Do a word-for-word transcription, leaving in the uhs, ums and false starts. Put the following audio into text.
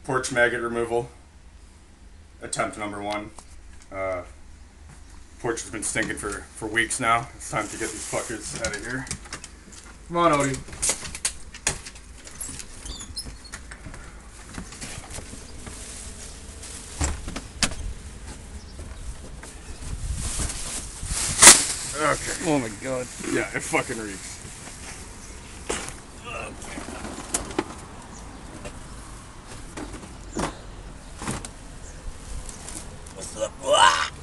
Porch maggot removal. Attempt number one. Uh, porch has been stinking for, for weeks now. It's time to get these fuckers out of here. Come on, Odie. Okay. Oh my god. Yeah, it fucking reeks. What's up?